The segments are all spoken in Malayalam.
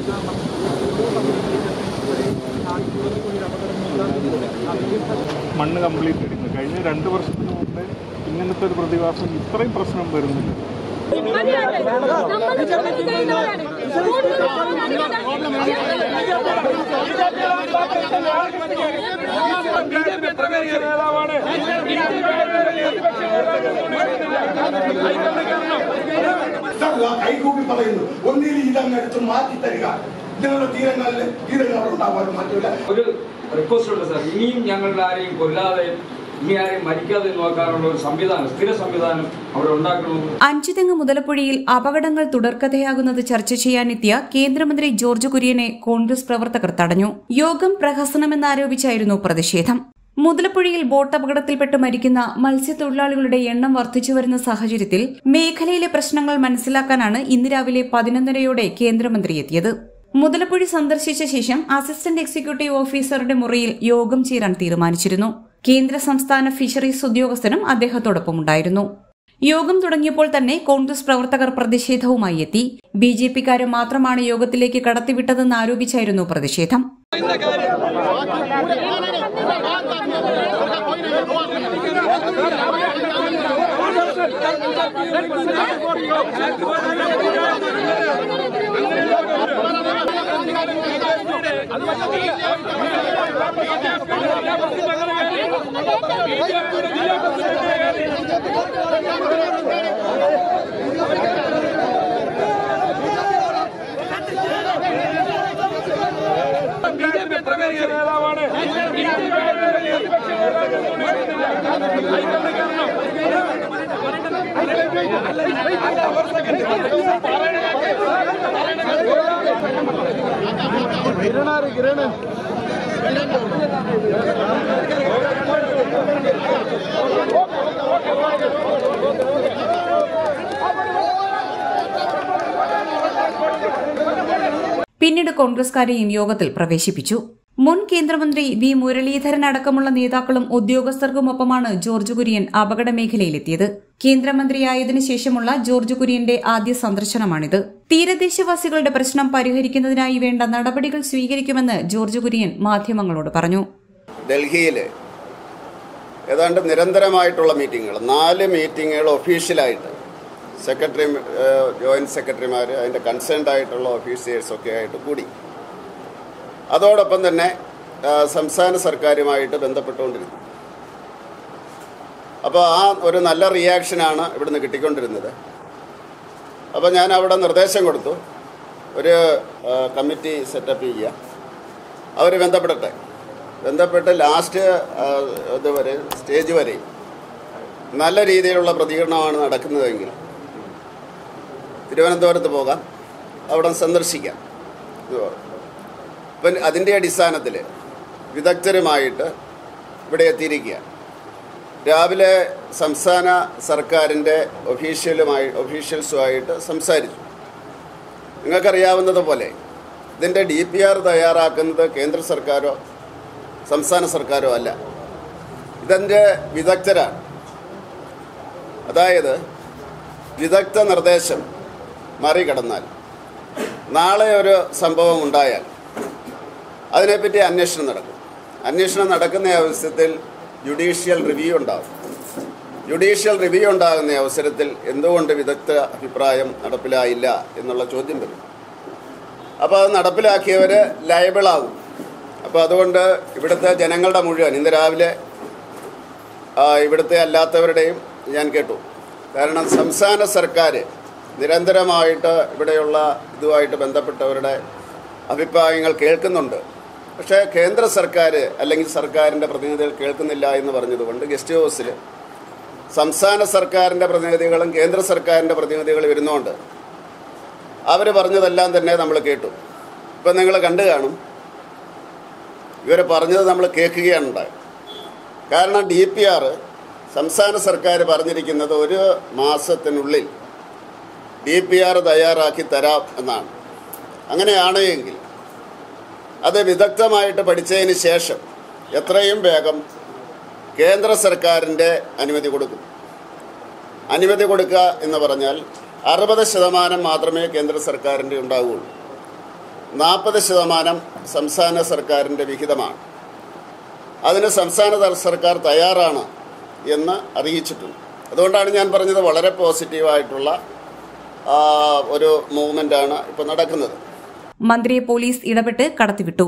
മണ്ണ് കംപ്ലീറ്റ് ഇടുന്നു. കഴിഞ്ഞ 2 വർഷത്തിന് മുമ്പ് ഇങ്ങനത്തെ ഒരു പ്രതിഭാസം ഇത്രയും പ്രശ്നം വരുന്നില്ല. കൈകൂപ്പി പറയുന്നു, ഒന്നിൽ ഇതങ്ങെടുത്ത് മാറ്റി തരിക. ഇതിനുള്ള തീരങ്ങൾ ഉണ്ടാവാനും മറ്റില്ല. ഒരു റിക്വസ്റ്റ് ഉണ്ട് സാർ, ഇനിയും ഞങ്ങളുടെ ആരെയും കൊല്ലാതെ ഇനി ആരെയും മരിക്കാതെ നോക്കാനുള്ള ഒരു സംവിധാനം, സ്ഥിര സംവിധാനം അവിടെ ഉണ്ടാക്കണമെന്ന്. അഞ്ചുതെങ്ങ് മുതലപ്പുഴയിൽ അപകടങ്ങൾ തുടർക്കഥയാകുന്നത് ചർച്ച ചെയ്യാനെത്തിയ കേന്ദ്രമന്ത്രി ജോർജ് കുര്യനെ കോൺഗ്രസ് പ്രവർത്തകർ തടഞ്ഞു. യോഗം പ്രഹസനമെന്നാരോപിച്ചായിരുന്നു പ്രതിഷേധം. മുതലപ്പുഴയിൽ ബോട്ട് അപകടത്തിൽപ്പെട്ട് മരിക്കുന്ന മത്സ്യത്തൊഴിലാളികളുടെ എണ്ണം വർദ്ധിച്ചുവരുന്ന സാഹചര്യത്തിൽ മേഖലയിലെ പ്രശ്നങ്ങൾ മനസ്സിലാക്കാനാണ് ഇന്ന് രാവിലെ 11:30 കേന്ദ്രമന്ത്രി എത്തിയത്. മുതലപ്പുഴ സന്ദർശിച്ച ശേഷം അസിസ്റ്റന്റ് എക്സിക്യൂട്ടീവ് ഓഫീസറുടെ മുറിയിൽ യോഗം ചേരാൻ തീരുമാനിച്ചിരുന്നു. കേന്ദ്ര സംസ്ഥാന ഫിഷറീസ് ഉദ്യോഗസ്ഥനും അദ്ദേഹത്തോടൊപ്പമുണ്ടായിരുന്നു. യോഗം തുടങ്ങിയപ്പോൾ തന്നെ കോൺഗ്രസ് പ്രവർത്തകർ പ്രതിഷേധവുമായി എത്തി. ബിജെപിക്കാരെ മാത്രമാണ് യോഗത്തിലേക്ക് കടത്തിവിട്ടതെന്ന് ആരോപിച്ചായിരുന്നു പ്രതിഷേധം. പിന്നീട് കോൺഗ്രസ്കാരെയും യോഗത്തിൽ പ്രവേശിപ്പിച്ചു. മുൻ കേന്ദ്രമന്ത്രി വി മുരളീധരൻ അടക്കമുള്ള നേതാക്കളും ഉദ്യോഗസ്ഥർക്കുമൊപ്പമാണ് ജോർജ് കുര്യൻ അപകട മേഖലയിലെത്തിയത്. കേന്ദ്രമന്ത്രിയായതിനു ശേഷമുള്ള ജോർജ് കുര്യന്റെ ആദ്യ സന്ദർശനമാണിത്. തീരദേശവാസികളുടെ പ്രശ്നം പരിഹരിക്കുന്നതിനായി വേണ്ട നടപടികൾ സ്വീകരിക്കുമെന്ന് ജോർജ് കുര്യൻ മാധ്യമങ്ങളോട് പറഞ്ഞു. ഡൽഹിയിൽ ഏതാണ്ട് നിരന്തരമായിട്ടുള്ള മീറ്റിങ്ങുകൾ, 4 മീറ്റിങ്ങുകൾ ഒഫീഷ്യലായിട്ട് സെക്രട്ടറി, ജോയിന്റ് സെക്രട്ടറിമാർ, അതിൻ്റെ കൺസേൺഡ് ആയിട്ടുള്ള ഓഫീസേഴ്സൊക്കെ ആയിട്ട് കൂടി. അതോടൊപ്പം തന്നെ സംസ്ഥാന സർക്കാരുമായിട്ട് ബന്ധപ്പെട്ടുകൊണ്ടിരുന്നു. അപ്പോൾ ആ ഒരു നല്ല റിയാക്ഷനാണ് ഇവിടുന്ന് കിട്ടിക്കൊണ്ടിരുന്നത്. അപ്പോൾ ഞാൻ അവിടെ നിർദ്ദേശം കൊടുത്തു, ഒരു കമ്മിറ്റി സെറ്റപ്പ് ചെയ്യുക, അവർ ബന്ധപ്പെട്ട് ലാസ്റ്റ് ഇതുവരെ സ്റ്റേജ് വരെ നല്ല രീതിയിലുള്ള പ്രതികരണമാണ് നടക്കുന്നതെങ്കിൽ തിരുവനന്തപുരത്ത് പോകാം, അവിടെ സന്ദർശിക്കാം. അപ്പം അതിൻ്റെ അടിസ്ഥാനത്തിൽ വിദഗ്ധരുമായിട്ട് ഇവിടെ രാവിലെ സംസ്ഥാന സർക്കാരിൻ്റെ ഒഫീഷ്യൽസുമായിട്ട് സംസാരിച്ചു. നിങ്ങൾക്കറിയാവുന്നതുപോലെ ഇതിൻ്റെ DPR തയ്യാറാക്കുന്നത് കേന്ദ്ര സർക്കാരോ സംസ്ഥാന സർക്കാരോ അല്ല, ഇതിൻ്റെ വിദഗ്ധരാണ്. അതായത് വിദഗ്ധ നിർദ്ദേശം മറികടന്നാൽ നാളെ ഒരു സംഭവം ഉണ്ടായാൽ അതിനെപ്പറ്റി അന്വേഷണം നടക്കുന്ന അവസരത്തിൽ ജുഡീഷ്യൽ റിവ്യൂ ഉണ്ടാകുന്ന അവസരത്തിൽ എന്തുകൊണ്ട് വിദഗ്ധ അഭിപ്രായം നടപ്പിലായില്ല എന്നുള്ള ചോദ്യം വരും. അപ്പോൾ അത് നടപ്പിലാക്കിയവർ ലയബിളാകും. അപ്പോൾ അതുകൊണ്ട് ഇവിടുത്തെ ജനങ്ങളുടെ മുഴുവൻ ഇന്ന് രാവിലെ ഇവിടുത്തെ അല്ലാത്തവരുടെയും ഞാൻ കേട്ടു. കാരണം സംസ്ഥാന സർക്കാർ നിരന്തരമായിട്ട് ഇവിടെയുള്ള ഇതുമായിട്ട് ബന്ധപ്പെട്ടവരുടെ അഭിപ്രായങ്ങൾ കേൾക്കുന്നുണ്ട്. പക്ഷേ കേന്ദ്ര സർക്കാർ അല്ലെങ്കിൽ സർക്കാരിൻ്റെ പ്രതിനിധികൾ കേൾക്കുന്നില്ല എന്ന് പറഞ്ഞതുകൊണ്ട് ഗസ്റ്റ് ഹൗസിൽ സംസ്ഥാന സർക്കാരിൻ്റെ പ്രതിനിധികളും കേന്ദ്ര സർക്കാരിൻ്റെ പ്രതിനിധികളും ഇരുന്നുകൊണ്ട് അവർ പറഞ്ഞതെല്ലാം തന്നെ നമ്മൾ കേട്ടു. ഇപ്പം നിങ്ങൾ കണ്ടു കാണും, ഇവർ പറഞ്ഞത് നമ്മൾ കേൾക്കുകയാണ് ഉണ്ടായത്. കാരണം DPR സംസ്ഥാന സർക്കാർ പറഞ്ഞിരിക്കുന്നത് 1 മാസത്തിനുള്ളിൽ DPR തയ്യാറാക്കി തരാം എന്നാണ്. അങ്ങനെയാണ് എങ്കിൽ അത് വിദഗ്ധമായിട്ട് പഠിച്ചതിന് ശേഷം എത്രയും വേഗം കേന്ദ്ര സർക്കാരിൻ്റെ അനുമതി കൊടുക്കുക എന്ന് പറഞ്ഞാൽ 60% മാത്രമേ കേന്ദ്ര സർക്കാരിൻ്റെ ഉണ്ടാവുകയുള്ളൂ. 40% സംസ്ഥാന സർക്കാരിൻ്റെ വിഹിതമാണ്. അതിന് സംസ്ഥാന സർക്കാർ തയ്യാറാണ് എന്ന് അറിയിച്ചിട്ടുണ്ട്. അതുകൊണ്ടാണ് ഞാൻ പറഞ്ഞത് വളരെ പോസിറ്റീവായിട്ടുള്ള ഒരു മൂവ്മെൻ്റാണ് ഇപ്പോൾ നടക്കുന്നത്. മന്ത്രിയെ പോലീസ് ഇടപെട്ട് കടത്തിവിട്ടു.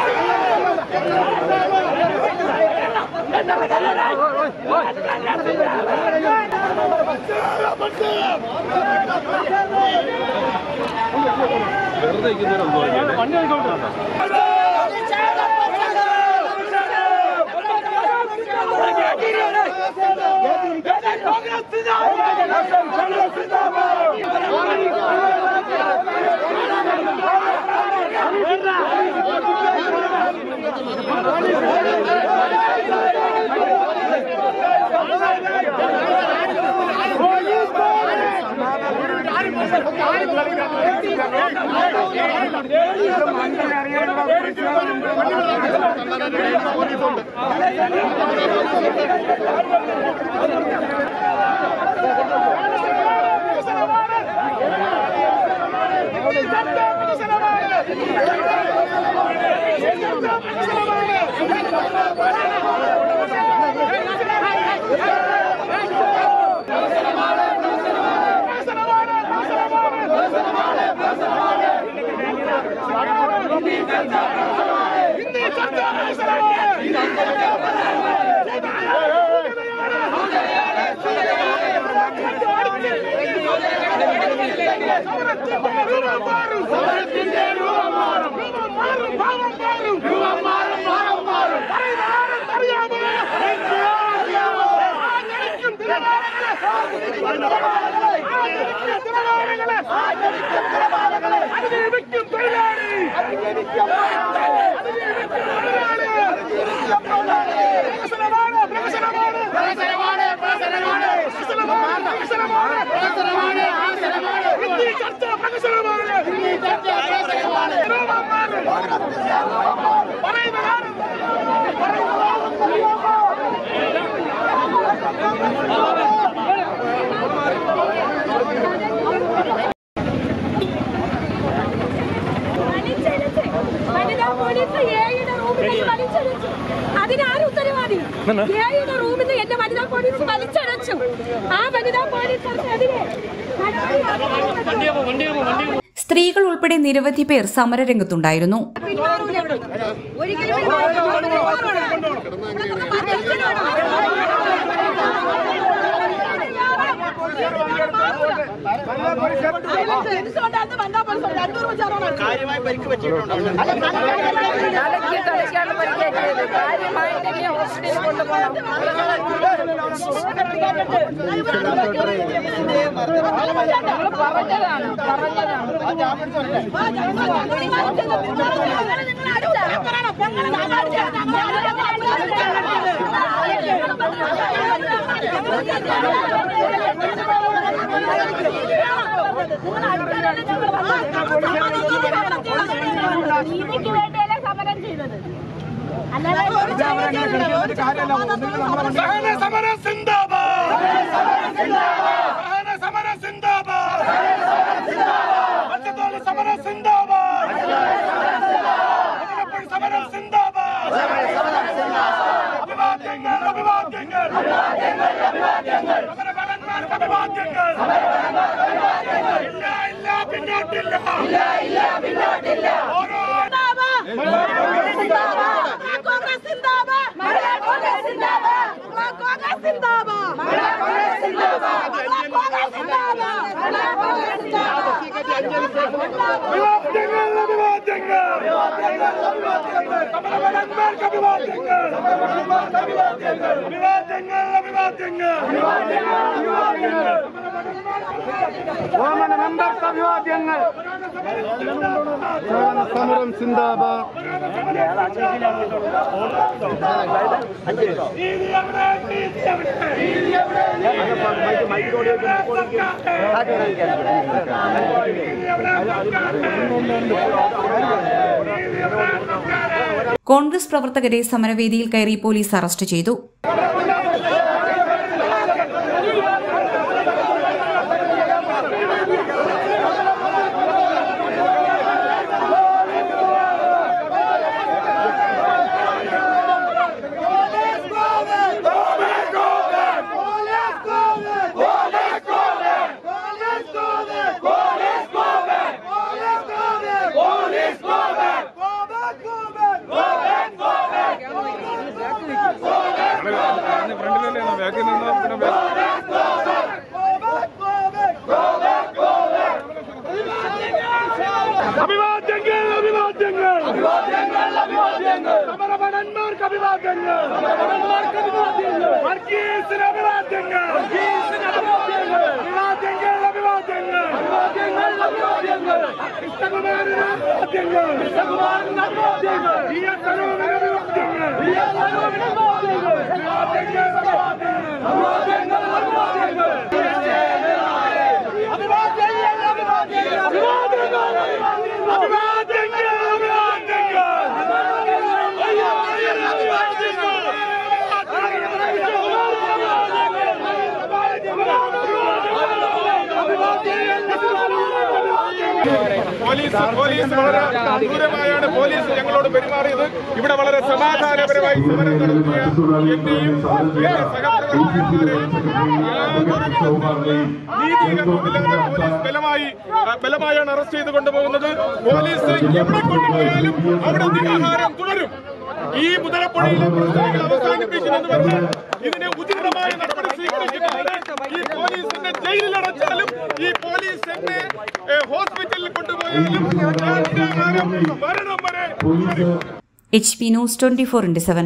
അതിനാരും ഉത്തരവാദി? റൂമിൽ എന്റെ വനിതാ പോലീസ് വലിച്ചടച്ചു. ആ വനിതാ പോലീസ് സ്ത്രീകൾ ഉൾപ്പെടെ നിരവധി പേർ സമരരംഗത്തുണ്ടായിരുന്നു. സമരം ചെയ്തത് സമരം സിന്ദാബാദ്. കോൺഗ്രസ് പ്രവർത്തകരെ സമരവേദിയിൽ കയറി പോലീസ് അറസ്റ്റ് ചെയ്തു. അഭിവാദ്യങ്ങൾ അഭിവാദ്യങ്ങൾ അഭിവാദ്യങ്ങൾ അഭിവാദ്യങ്ങൾ സമരഭടന്മാർക്ക് അഭിവാദ്യങ്ങൾ സമരഭടന്മാർക്ക് അഭിവാദ്യങ്ങൾ വർഗീസിന് അഭിവാദ്യങ്ങൾ വർഗീസിന് അഭിവാദ്യങ്ങൾ അഭിവാദ്യങ്ങൾ അഭിവാദ്യങ്ങൾ അഭിവാദ്യങ്ങൾ അഭിവാദ്യങ്ങൾ കൃഷ്ണകുമാരന് അഭിവാദ്യങ്ങൾ കൃഷ്ണകുമാരന് അഭിവാദ്യങ്ങൾ അഭിവാദ്യങ്ങൾ പോലീസ് വളരെ ക്രൂരമായാണ് പോലീസ് ഞങ്ങളോട് പെരുമാറിയത്. ഇവിടെ വളരെ സമാധാനപരമായി സമരം നടത്തിയ എന്റെയും നീതീകരണമില്ലാതെ പോലീസ് ബലമായാണ് അറസ്റ്റ് ചെയ്ത് കൊണ്ടുപോകുന്നത്. പോലീസ് എവിടെ കൊണ്ടുപോയാലും അവിടെ നിരാഹാരം തുടരും. ഈ മുതലപ്പുഴയിലെ പ്രശ്നങ്ങൾ അവസാനിപ്പിക്കുമെന്ന് പറഞ്ഞാൽ ഇതിനെ ഉചിതമായ നടപടി സ്വീകരിക്കുന്നുണ്ട്. ഈ പോലീസിനെ ജയിലിൽ അടച്ചാലും ഈ പോലീസ് എന്നെ ഹോസ്പിറ്റലിൽ കൊണ്ടുപോയാലും മരണം വരെ. HP News 24/7.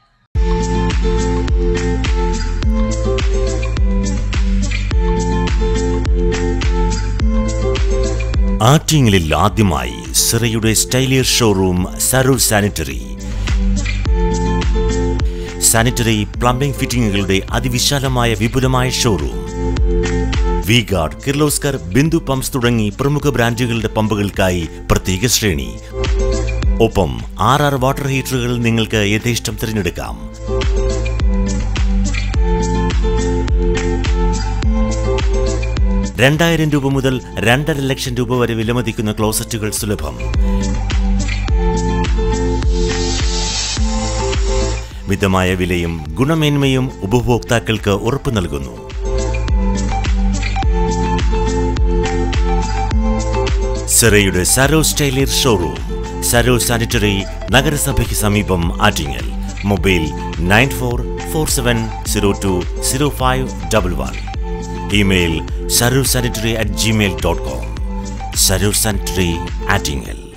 ആറ്റിങ്ങലിൽ ആദ്യമായി സിറയുടെ സ്റ്റൈലിയർ showroom Sarur sanitary. Sanitary plumbing ഫിറ്റിംഗുകളുടെ അതിവിശാലമായ വിപുലമായ showroom. V Guard, Kirloskar, Bindu pumps തുടങ്ങി പ്രമുഖ ബ്രാൻഡുകളുടെ പമ്പുകൾക്കായി പ്രത്യേക ശ്രേണി. ഒപ്പം 6 വാട്ടർ ഹീറ്ററുകൾ നിങ്ങൾക്ക് യഥേഷ്ടം തിരഞ്ഞെടുക്കാം. ₹2,000 മുതൽ 2.5 ലക്ഷം വരെ വിലമതിക്കുന്ന ക്ലോസറ്റുകൾ സുലഭം. മിതമായ വിലയും ഗുണമേന്മയും ഉപഭോക്താക്കൾക്ക് ഉറപ്പു നൽകുന്നു. സിറയുടെ സരൂർ സ്റ്റൈലിയർ ഷോറൂം, സരൂർ സാനിറ്ററി, നഗരസഭയ്ക്ക് സമീപം, Attingal. Mobile 9447020511. Email sarursanitary@gmail.com. Sarur sanitary, Attingal.